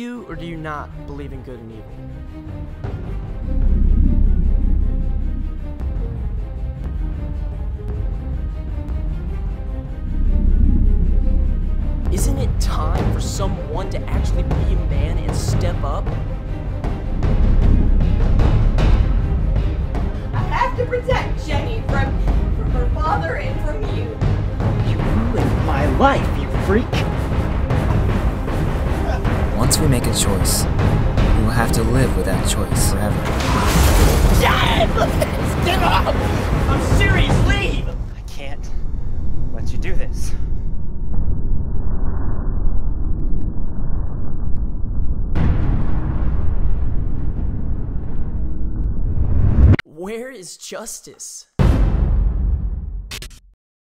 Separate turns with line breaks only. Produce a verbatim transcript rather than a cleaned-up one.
you or do you not believe in good and evil? Isn't it time for someone to actually be a man and step up?
I have to protect Jenny from, from her father and from you.
You ruined my life, you freak!
Once we make a choice, we will have to live with that choice forever.
Jen! Get up! I'm serious, leave! I can't let you do this.
Where is justice?